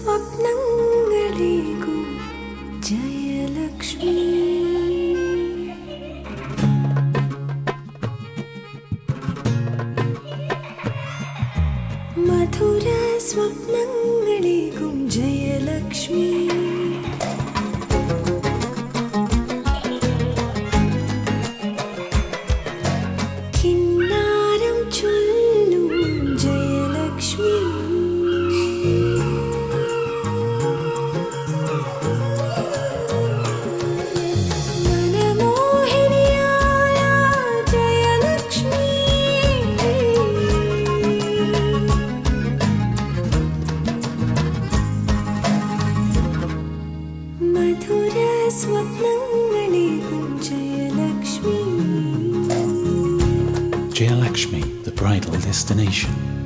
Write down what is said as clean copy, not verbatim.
സ്വപ്നങ്ങളേകും ജയലക്ഷ്മി മധുര സ്വപ്നങ്ങളേകും ജയലക്ഷ്മി കിന്നാരം ചൊല്ലും ജയലക്ഷ്മി മനമോഹിനിയായ ജയലക്ഷ്മി മധുര സ്വപ്നങ്ങളേകും Jayalakshmi Jayalakshmi, the bridal destination.